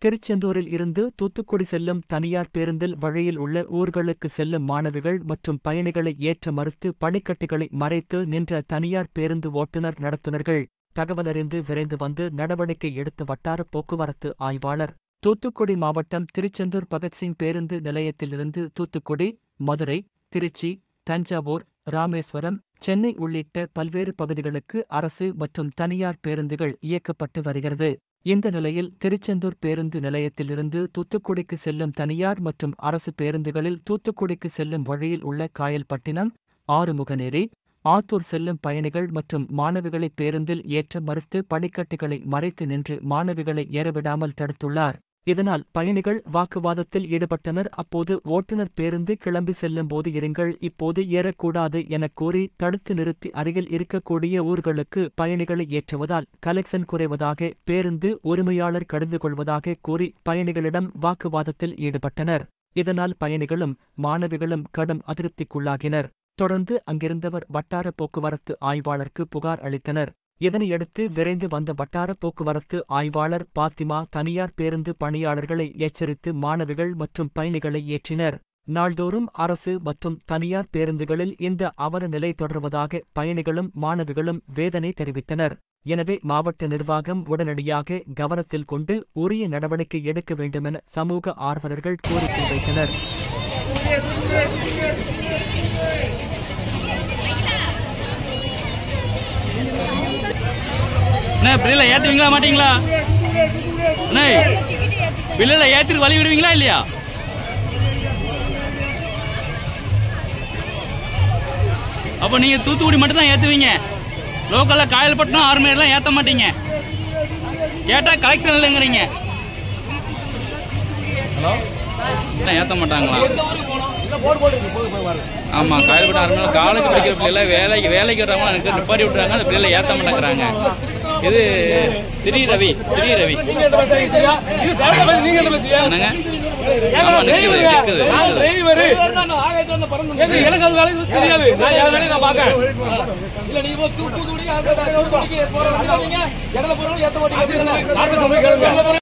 திருச்செந்தூரில் இருந்து தூத்துக்குடி செல்லும் தனியார் பேருந்தில் வழியில் உள்ள ஊர்களுக்கு செல்லும் மாணவிகள் மற்றும் பயணிகளை ஏற்ற மறுத்து படிக்கட்டுகளை மறைத்து நின்ற தனியார் பேருந்து ஓட்டுநர் நடத்துனர்கள் தகவலறிந்து விரைந்து வந்து நடவடிக்கை எடுத்த வட்டார போக்குவரத்து ஆய்வாளர். தூத்துக்குடி மாவட்டம் திருச்செந்தூர் பகத்சிங் பேருந்து நிலையத்திலிருந்து தூத்துக்குடி, மதுரை, திருச்சி, தஞ்சாவூர், ராமேஸ்வரம், சென்னை உள்ளிட்ட பல்வேறு பகுதிகளுக்கு அரசு மற்றும் தனியார் பேருந்துகள் இயக்கப்பட்டு வருகிறது. இந்த நிலையில் திருச்செந்தூர் பேருந்து நிலையத்திலிருந்து தூத்துக்குடிக்கு செல்லும் தனியார் மற்றும் அரசு பேருந்துகளில் தூத்துக்குடிக்கு செல்லும் வழியில் உள்ள காயல்பட்டினம், ஆறுமுகநேரி, ஆத்தூர் செல்லும் பயணிகள் மற்றும் மாணவிகளை பேருந்தில் ஏற்ற மறுத்து படிக்கட்டுகளை மறைத்து நின்று மாணவிகளை ஏறவிடாமல் தடுத்துள்ளார். இதனால் பயணிகள் வாக்குவாதத்தில் ஈடுபட்டனர். அப்போது ஓட்டுநர் பேருந்து கிளம்பி செல்லும் போது இருங்கள், இப்போது ஏறக்கூடாது எனக் கூறி தடுத்து நிறுத்தி அருகில் இருக்கக்கூடிய ஊர்களுக்கு பயணிகளை ஏற்றுவதால் கலெக்ஷன் குறைவதாக பேருந்து உரிமையாளர் கடிந்து கொள்வதாக கூறி பயணிகளிடம் வாக்குவாதத்தில் ஈடுபட்டனர். இதனால் பயணிகளும் மாணவிகளும் கடும் அதிருப்திக்குள்ளாகினர். தொடர்ந்து அங்கிருந்தவர் வட்டார போக்குவரத்து ஆய்வாளருக்கு புகார் அளித்தனர். இதனையடுத்து விரைந்து வந்த வட்டார போக்குவரத்து ஆய்வாளர் பாத்திமா தனியார் பேருந்து பணியாளர்களை எச்சரித்து மாணவிகள் மற்றும் பயணிகளை ஏற்றினர். நாள்தோறும் அரசு மற்றும் தனியார் பேருந்துகளில் இந்த அவல நிலை தொடர்வதாக பயணிகளும் மாணவிகளும் வேதனை தெரிவித்தனர். எனவே மாவட்ட நிர்வாகம் உடனடியாக கவனத்தில் கொண்டு உரிய நடவடிக்கை எடுக்க வேண்டுமென சமூக ஆர்வலர்கள் கோரிக்கை வைத்தனர். பில்ல ஏத்துவீங்களா மாட்டீங்களா? பில்ல ஏத்துக்கு வழி விடுவீங்களா இல்லையா? அப்ப நீங்க தூத்துக்குடி மட்டும் தான் ஏத்துவீங்க, லோக்கல்ல காயல்பட்டினம், ஆறுமேலாம் ஏத்த மாட்டீங்க. கேட்டா கலெக்ஷன் இல்லைங்கிறீங்க. ஏத்த மாட்டாங்களா? ஆமா, காயல்பட்டு ஆறுமேல காலேஜ் படிக்கிற பிள்ளைல வேலைக்கு வர்றவங்க எனக்கு நிப்பாட்டி விட்டுறாங்க. அந்த பிள்ளைல ஏத்த மாட்டேங்கிறாங்க. இது ஸ்ரீ ரவி என்னங்க? ஆமா, நிக்குது.